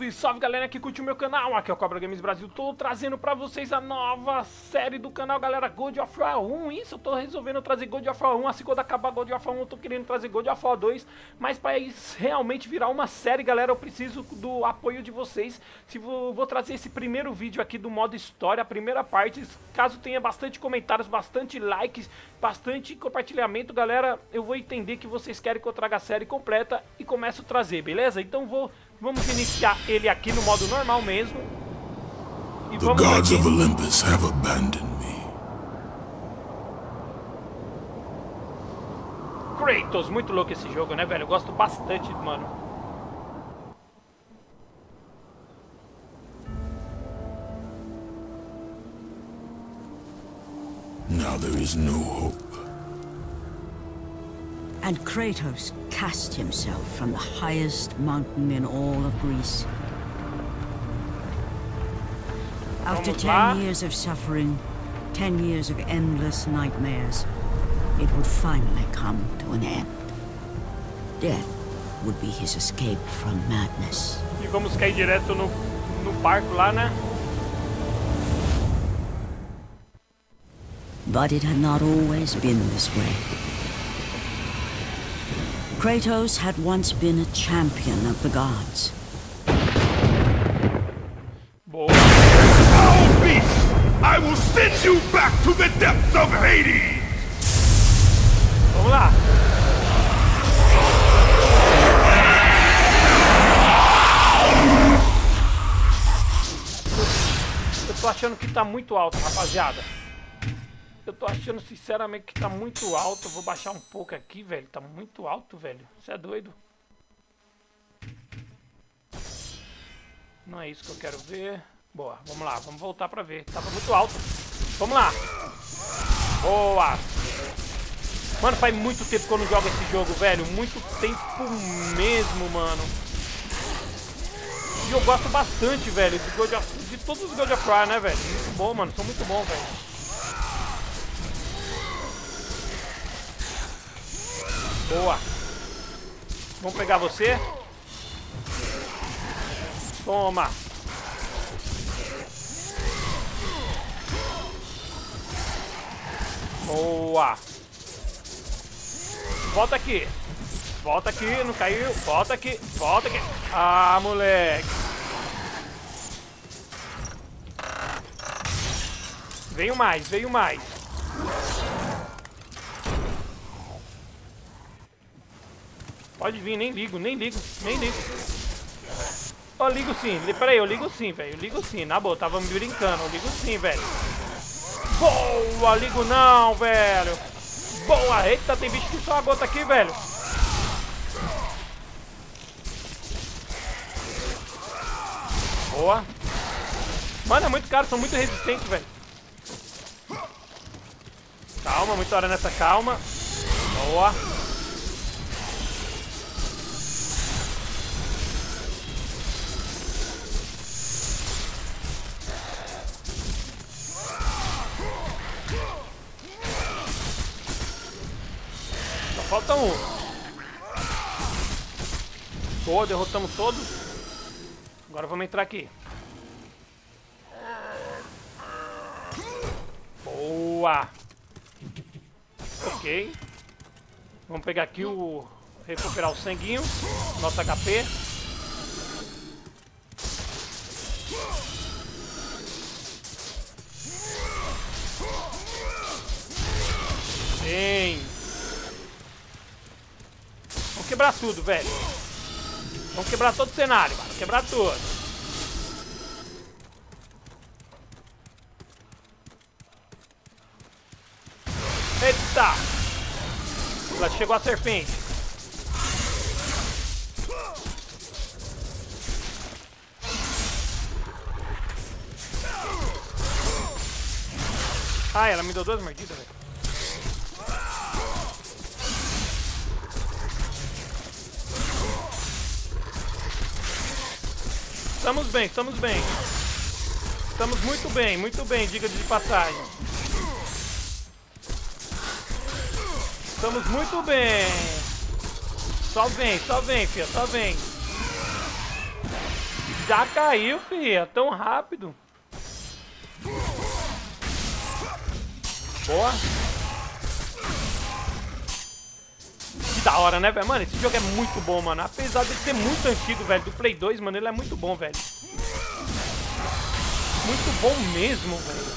Salve, salve galera que curte o meu canal, aqui é o Cobra Games Brasil, tô trazendo pra vocês a nova série do canal, galera, God of War 1, isso, eu tô resolvendo trazer God of War 1, assim quando acabar God of War 1 eu tô querendo trazer God of War 2, mas pra isso realmente virar uma série, galera, eu preciso do apoio de vocês, se vou trazer esse primeiro vídeo aqui do modo história, a primeira parte, caso tenha bastante comentários, bastante likes, bastante compartilhamento, galera, eu vou entender que vocês querem que eu traga a série completa e começo a trazer, beleza? Então vamos iniciar ele aqui no modo normal mesmo. E The vamos gods aqui. of Olympus have abandoned me. Kratos, muito louco esse jogo, né, velho? Eu gosto bastante, mano. Now there is no hope. And Kratos cast himself from the highest mountain in all of Greece. After 10 years of suffering, 10 years of endless nightmares, it would finally come to an end. Death would be his escape from madness. E vamos cair direto no barco lá, né? But it had not always been this way. Kratos had once been a champion of the gods. Boa. Foul beast! I will send you back to the depths of Hades! Vamos lá. Eu tô achando que tá muito alto, rapaziada. Eu tô achando sinceramente que tá muito alto. Eu vou baixar um pouco aqui, velho. Tá muito alto, velho. Você é doido? Não é isso que eu quero ver. Boa, vamos lá. Vamos voltar pra ver. Tava muito alto. Vamos lá. Boa. Mano, faz muito tempo que eu não jogo esse jogo, velho. Muito tempo mesmo, mano. E eu gosto bastante, velho, de todos os God of War, né, velho? Muito bom, mano. São muito bons, velho. Boa. Vamos pegar você. Toma. Boa. Volta aqui. Volta aqui, não caiu. Volta aqui. Volta aqui. Ah, moleque. Veio mais, veio mais. Pode vir, nem ligo, nem ligo, nem ligo. Ó, ligo sim, peraí, eu ligo sim, velho. Eu ligo sim, na boa, tava me brincando. Eu ligo sim, velho. Boa, ligo não, velho. Boa, eita, tem bicho que só uma gota aqui, velho. Boa. Mano, é muito caro, são muito resistentes, velho. Calma, muita hora nessa calma. Boa. Falta um. Boa, derrotamos todos. Agora vamos entrar aqui. Boa. Ok. Vamos pegar aqui o... recuperar o sanguinho. Nosso HP. Bem. Vamos quebrar tudo, velho. Vamos quebrar todo o cenário, mano. Quebrar tudo. Eita! Lá chegou a serpente. Ah, ela me deu 2 mordidas, velho. Estamos bem, estamos bem. Estamos muito bem, diga-se de passagem. Estamos muito bem. Só vem, filha, só vem. Já caiu, filha. Tão rápido. Boa. Que da hora, né, velho? Mano, esse jogo é muito bom, mano. Apesar de ser muito antigo, velho, do Play 2, mano, ele é muito bom, velho. Muito bom mesmo, velho.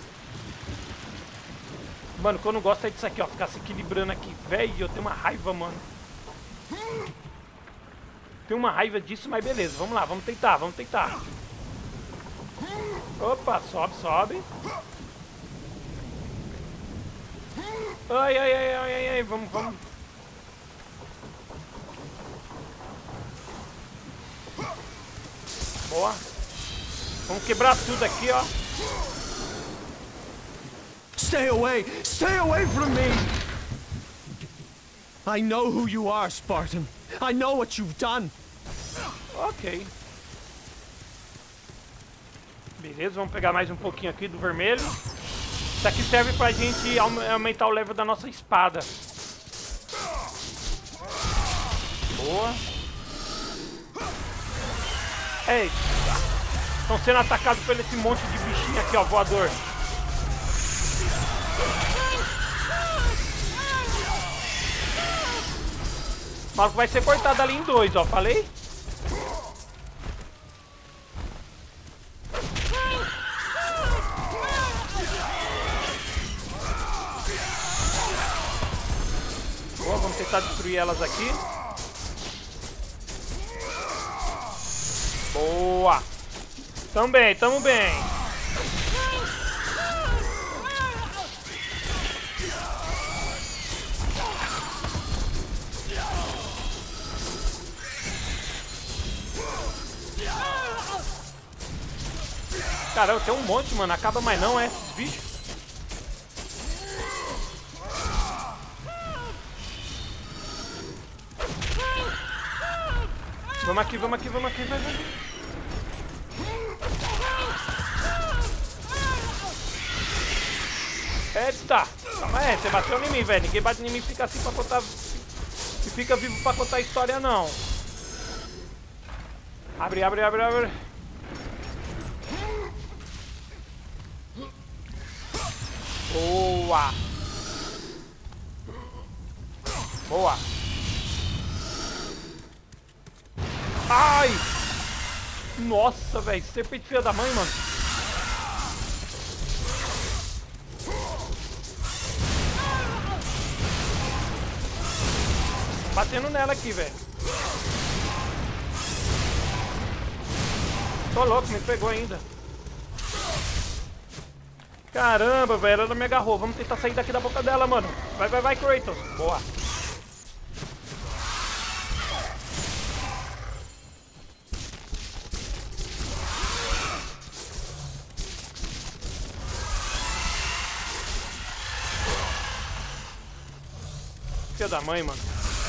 Mano, o que eu não gosto é disso aqui, ó. Ficar se equilibrando aqui, velho. Eu tenho uma raiva, mano. Tenho uma raiva disso, mas beleza. Vamos lá, vamos tentar, vamos tentar. Opa, sobe, sobe. Ai, ai, ai, ai, ai, vamos, vamos. Boa. Vamos quebrar tudo aqui, ó. Stay away from me! I know who you are, Spartan. I know what you've done. Ok. Beleza, vamos pegar mais um pouquinho aqui do vermelho. Isso aqui serve pra gente aumentar o level da nossa espada. Boa. Eita. Estão sendo atacados por esse monte de bichinho aqui, ó, voador. O maluco vai ser cortado ali em dois, ó, falei? Boa, vamos tentar destruir elas aqui. Boa! Tamo bem, tamo bem. Caramba, tem um monte, mano. Acaba mais não, é? Esses bichos. Vamos aqui, vamos aqui, vamos aqui. Vai, vai. Eita! Calma aí, você bateu em mim, velho. Ninguém bate em mim e fica assim pra contar... E fica vivo pra contar a história, não. Abre, abre, abre, abre. Boa! Boa! Ai! Nossa, velho. Serpente filha da mãe, mano. Batendo nela aqui, velho. Tô louco, me pegou ainda. Caramba, velho, ela me agarrou. Vamos tentar sair daqui da boca dela, mano. Vai, vai, vai, Kratos. Boa. Filha da mãe, mano.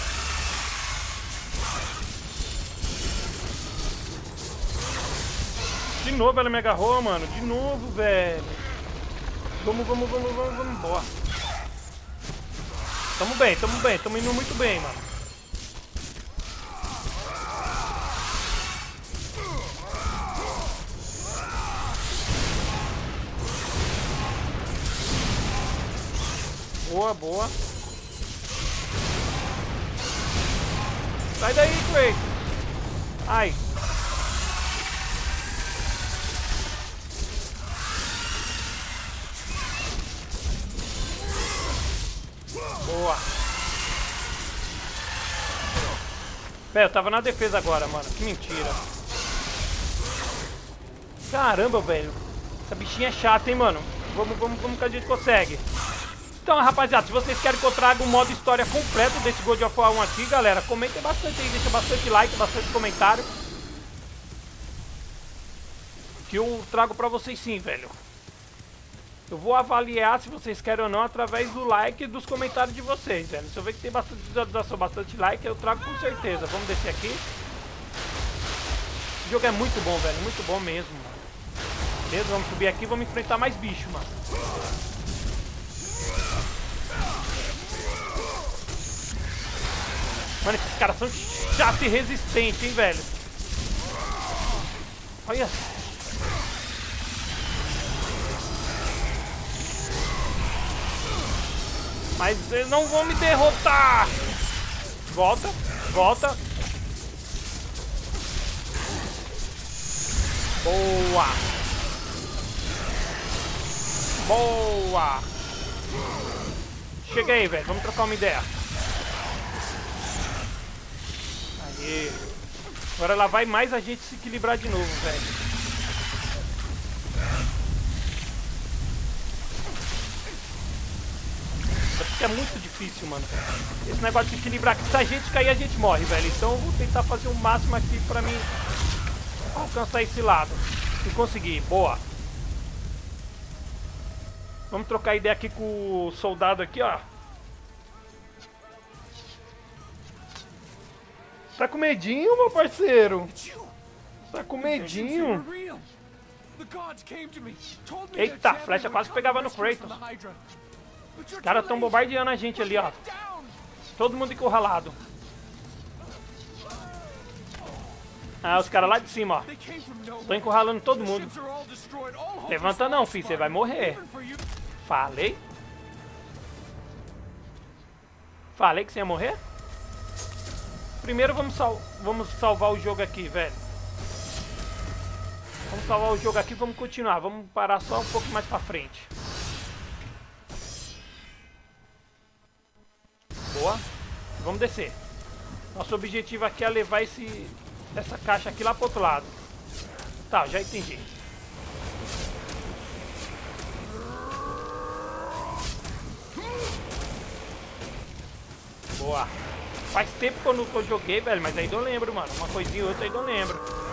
De novo ela me agarrou, mano. De novo, velho. Vamos, vamos, vamos, vamos, vamos. Boa. Tamo bem, tamo bem. Tamo indo muito bem, mano. Boa, boa. Sai daí, Kratos. Ai. Boa. Pera, eu tava na defesa agora, mano. Que mentira. Caramba, velho. Essa bichinha é chata, hein, mano. Vamos, vamos, vamos que a gente consegue. Então, rapaziada, se vocês querem que eu traga um modo história completo desse God of War 1 aqui, galera, comentem bastante aí, deixa bastante like, bastante comentário. Que eu trago pra vocês sim, velho. Eu vou avaliar se vocês querem ou não através do like e dos comentários de vocês, velho. Se eu ver que tem bastante visualização, bastante like, eu trago com certeza. Vamos descer aqui. Esse jogo é muito bom, velho, muito bom mesmo, mano. Beleza, vamos subir aqui e vamos enfrentar mais bicho, mano. Mano, esses caras são chatos e resistentes, hein, velho. Olha. Mas eles não vão me derrotar. Volta, volta. Boa. Boa. Chega aí, velho. Vamos trocar uma ideia. Aí. Agora lá vai mais a gente se equilibrar de novo, velho. É muito difícil, mano. Esse negócio de equilibrar aqui. Se a gente cair, a gente morre, velho. Então eu vou tentar fazer o máximo aqui pra mim alcançar esse lado. E conseguir. Boa. Vamos trocar ideia aqui com o soldado aqui, ó. Tá com medinho, meu parceiro? Tá com medinho? Eita, a flecha quase pegava no Kratos. Os caras estão bombardeando a gente ali, ó. Todo mundo encurralado. Ah, os caras lá de cima, ó. Tô encurralando todo mundo. Levanta não, filho. Você vai morrer. Falei. Falei que você ia morrer? Primeiro vamos salvar o jogo aqui, velho. Vamos salvar o jogo aqui e vamos continuar. Vamos parar só um pouco mais pra frente. Boa. Vamos descer. Nosso objetivo aqui é levar essa caixa aqui lá pro outro lado. Tá, já entendi. Boa. Faz tempo que eu joguei, velho, mas ainda eu lembro, mano. Uma coisinha ou outra ainda eu lembro.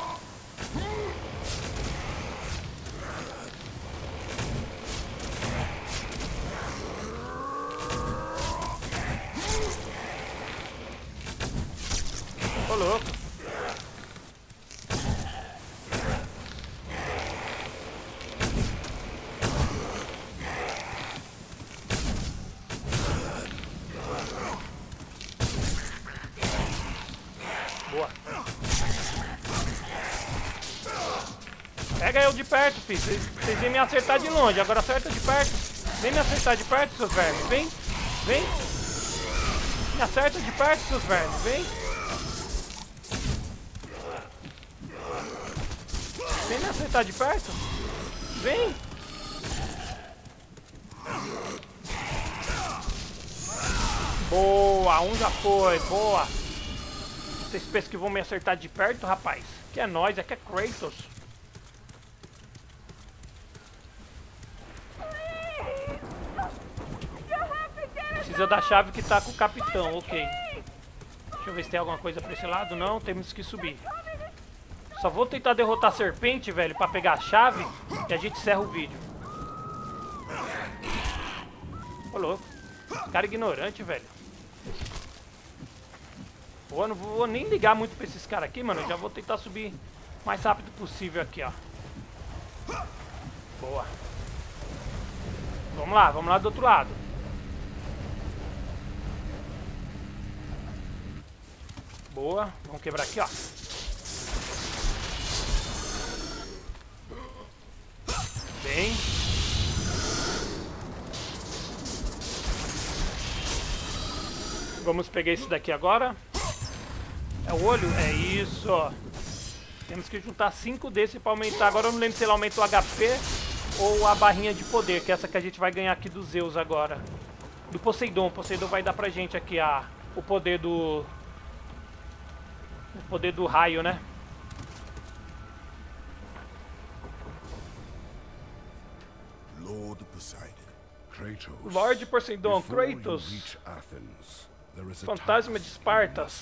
Ô, louco. Boa. Pega eu de perto, filho. Vocês vêm me acertar de longe. Agora acerta de perto. Vem me acertar de perto, seus vermes. Vem. Vem. Me acerta de perto, seus vermes. Vem. Vem me acertar de perto. Vem. Boa. Um já foi. Boa. Vocês pensam que vão me acertar de perto, rapaz? Que é nóis. É que é Kratos. Precisa da chave que tá com o capitão. Ok. Deixa eu ver se tem alguma coisa pra esse lado. Não, temos que subir. Só vou tentar derrotar a serpente, velho, pra pegar a chave e a gente encerra o vídeo. Ô, louco. Cara ignorante, velho. Pô, não vou nem ligar muito pra esses caras aqui, mano. Eu já vou tentar subir o mais rápido possível aqui, ó. Boa. Vamos lá do outro lado. Boa. Vamos quebrar aqui, ó. Bem. Vamos pegar esse daqui agora. É o olho? É isso. Temos que juntar 5 desses para aumentar. Agora eu não lembro se ele aumenta o HP ou a barrinha de poder, que é essa que a gente vai ganhar aqui do Zeus agora. Do Poseidon. O Poseidon vai dar pra gente aqui o poder do... O poder do raio, né? Lord Poseidon, Kratos, fantasma de Espartas.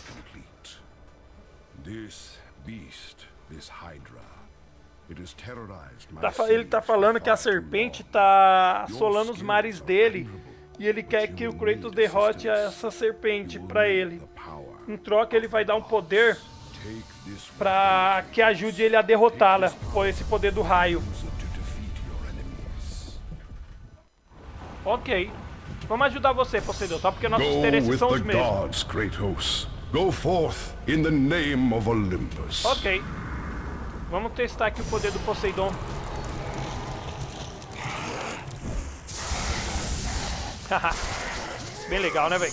Ele tá falando que a serpente tá assolando os mares dele e ele quer que o Kratos derrote essa serpente pra ele. Em troca ele vai dar um poder pra que ajude ele a derrotá-la, por esse poder do raio. Ok. Vamos ajudar você, Poseidon, só porque nossos interesses são os mesmos. Kratos. Go forth in the name of Olympus. Ok. Vamos testar aqui o poder do Poseidon. Bem legal, né, velho?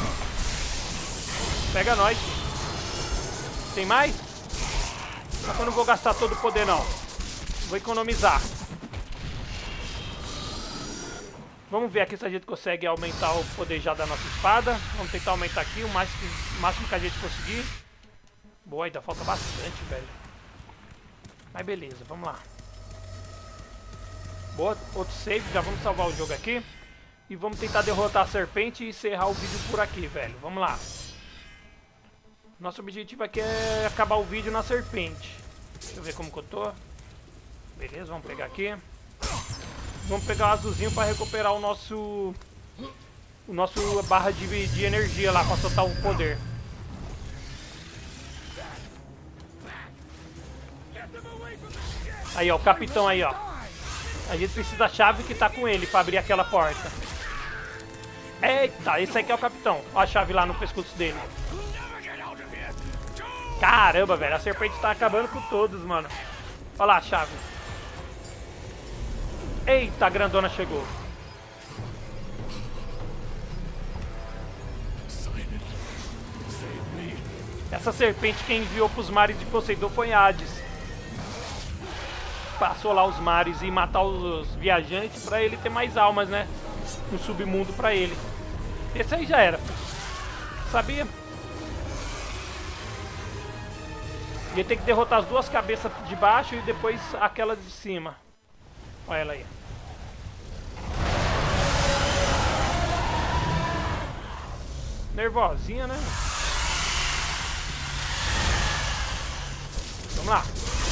Pega nós. Tem mais? Só que eu não vou gastar todo o poder, não. Vou economizar. Vamos ver aqui se a gente consegue aumentar o poder já da nossa espada. Vamos tentar aumentar aqui o máximo que a gente conseguir. Boa, ainda falta bastante, velho. Mas beleza, vamos lá. Boa, outro save. Já vamos salvar o jogo aqui. E vamos tentar derrotar a serpente e encerrar o vídeo por aqui, velho. Vamos lá. Nosso objetivo aqui é acabar o vídeo na serpente. Deixa eu ver como que eu tô. Beleza, vamos pegar aqui. Vamos pegar o azulzinho para recuperar o nosso barra de energia lá para soltar o poder. Aí, ó, o capitão aí, ó. A gente precisa da chave que tá com ele para abrir aquela porta. Eita, esse aqui é o capitão. Ó a chave lá no pescoço dele. Caramba, velho, a serpente tá acabando com todos, mano. Olha lá a chave. Eita, a grandona chegou. Essa serpente quem enviou pros mares de Poseidon foi Hades. Passou lá os mares e matar os viajantes pra ele ter mais almas, né? Um submundo pra ele. Esse aí já era. Sabia? Ele tem que derrotar as duas cabeças de baixo e depois aquela de cima. Olha ela aí. Nervosinha, né? Vamos lá.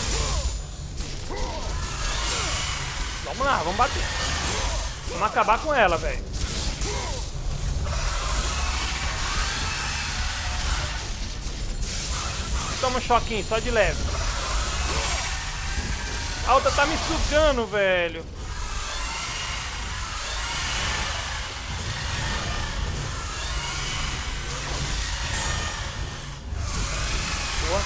Vamos lá, vamos bater. Vamos acabar com ela, velho. Toma um choquinho, só de leve. A outra tá me sugando, velho. Boa.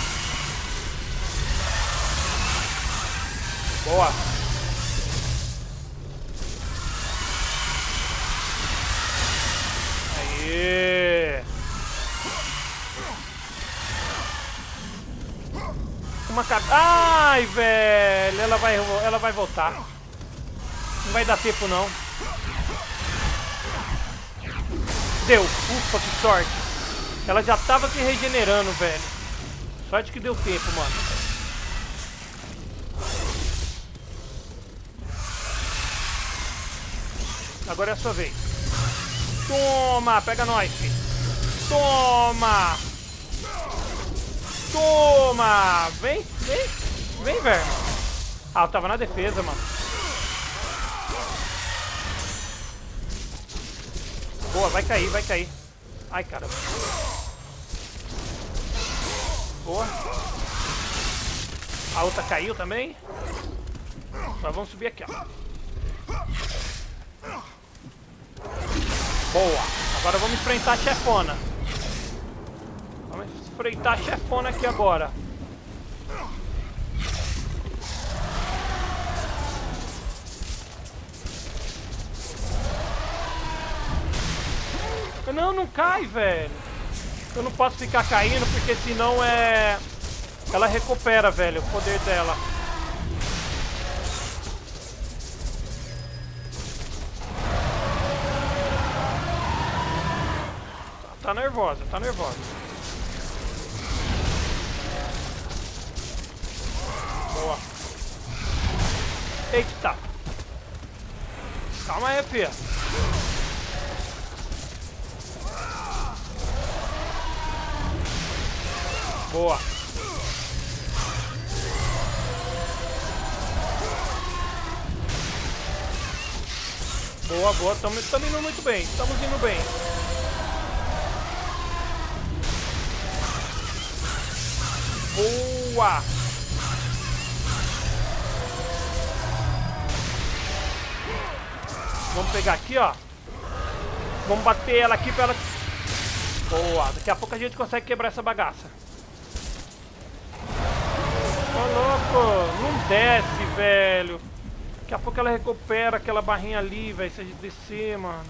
Boa. Aê. Uma cabeça. Ai, velho. Ela vai voltar. Não vai dar tempo, não. Deu. Ufa, que sorte. Ela já tava se regenerando, velho. Sorte que deu tempo, mano. Agora é a sua vez. Toma, pega nós, filho. Toma. Toma! Vem, vem, vem, velho. Ah, eu tava na defesa, mano. Boa, vai cair, vai cair. Ai, caramba. Boa. A outra caiu também. Nós vamos subir aqui, ó. Boa. Agora vamos enfrentar a chefona. Vamos enfrentar a chefona aqui agora. Não, não cai, velho. Eu não posso ficar caindo porque senão ela recupera, velho, o poder dela. Tá nervosa, tá nervosa. Boa. Eita. Calma aí, filha. Boa. Boa, boa. Estamos indo muito bem. Estamos indo bem. Boa. Vamos pegar aqui, ó. Vamos bater ela aqui pra ela... Boa. Daqui a pouco a gente consegue quebrar essa bagaça. Ô, louco, não desce, velho. Daqui a pouco ela recupera aquela barrinha ali, velho, se a gente descer, mano.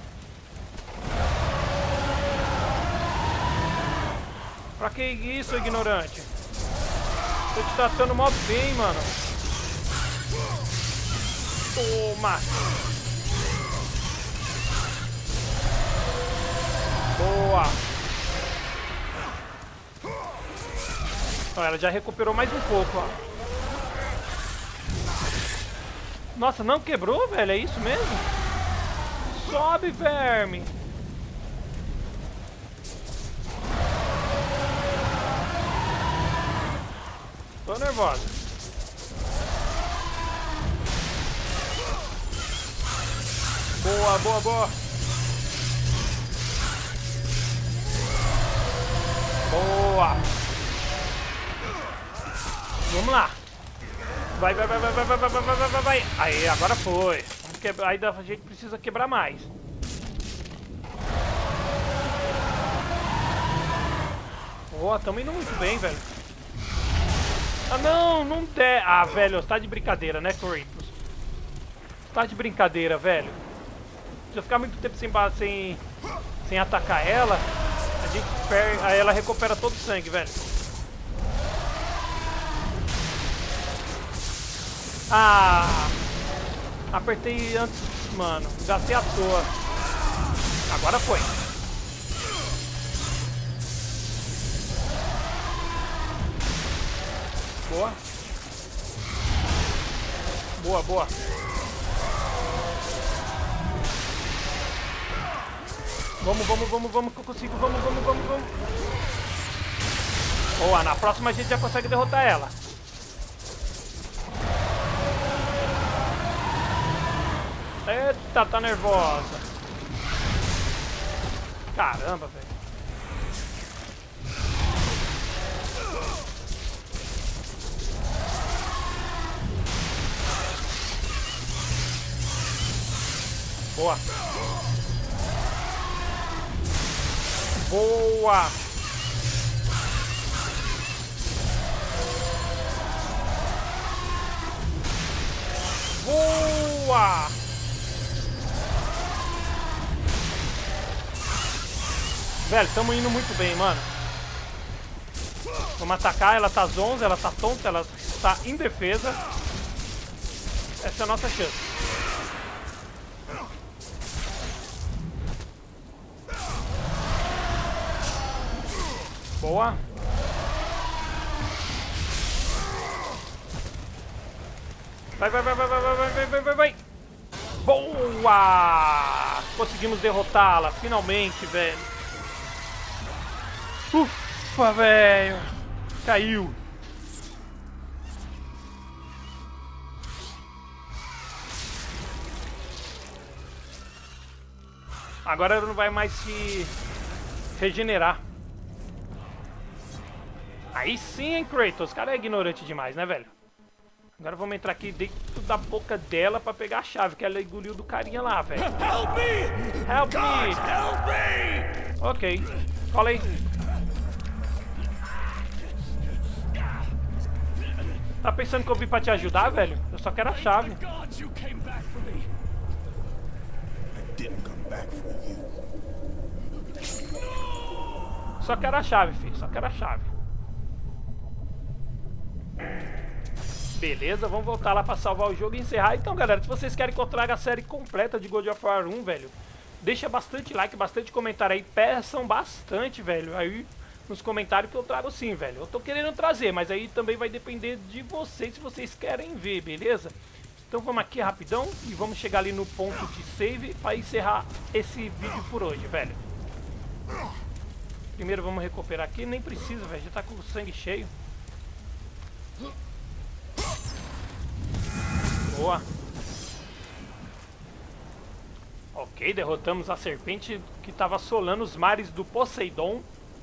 Pra que isso, ignorante? Tô te tratando mó bem, mano. Toma! Boa! Ó, ela já recuperou mais um pouco, ó. Nossa, não quebrou, velho? É isso mesmo? Sobe, verme! Tô nervosa. Boa, boa, boa. Boa. Vamos lá. Vai, vai, vai, vai, vai, vai, vai, vai, vai, vai, vai. Aí, agora foi. Vamos quebrar. Aí a gente precisa quebrar mais. Boa, tamo indo muito bem, velho. Ah, não, não der. Ah, velho, você tá de brincadeira, né, Kratos? Você tá de brincadeira, velho. Se eu ficar muito tempo sem atacar ela, a gente perde, aí ela recupera todo o sangue, velho. Ah! Apertei antes, mano. Gastei à toa. Agora foi. Boa. Boa, boa. Vamos, vamos, vamos, vamos, que eu consigo. Vamos, vamos, vamos, vamos. Boa, na próxima a gente já consegue derrotar ela. Eita, tá nervosa. Caramba, velho. Boa. Boa. Boa. Velho, estamos indo muito bem, mano. Vamos atacar, ela tá zonza, ela tá tonta, ela tá indefesa. Essa é a nossa chance. Boa. Vai, vai, vai, vai, vai, vai, vai, vai, vai, vai. Boa! Conseguimos derrotá-la, finalmente, velho. Ufa, velho. Caiu. Agora ela não vai mais se regenerar. Aí sim, hein, Kratos. O cara é ignorante demais, né, velho? Agora vamos entrar aqui dentro da boca dela pra pegar a chave que ela engoliu do carinha lá, velho. Help me! Help me! God, help me! Ok. Cola aí. Tá pensando que eu vim pra te ajudar, velho? Eu só quero a chave. God, you came back for me. I didn't come back for you. Só quero a chave, filho. Só quero a chave. Beleza, vamos voltar lá pra salvar o jogo e encerrar. Então, galera, se vocês querem que eu traga a série completa de God of War 1, velho, deixa bastante like, bastante comentário aí. Peçam bastante, velho, aí nos comentários que eu trago sim, velho. Eu tô querendo trazer, mas aí também vai depender de vocês, se vocês querem ver, beleza? Então vamos aqui rapidão e vamos chegar ali no ponto de save pra encerrar esse vídeo por hoje, velho. Primeiro vamos recuperar aqui, nem precisa, velho, já tá com o sangue cheio. Boa. Ok, derrotamos a serpente que estava assolando os mares do Poseidon.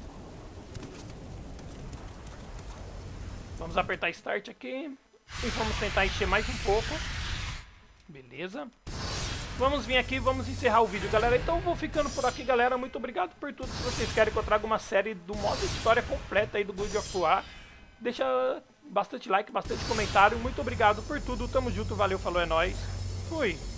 Vamos apertar Start aqui e vamos tentar encher mais um pouco. Beleza. Vamos vir aqui e vamos encerrar o vídeo, galera. Então eu vou ficando por aqui, galera. Muito obrigado por tudo. Se vocês querem que eu traga uma série do modo história completa aí do God of War, deixa bastante like, bastante comentário. Muito obrigado por tudo. Tamo junto, valeu, falou, é nóis. Fui.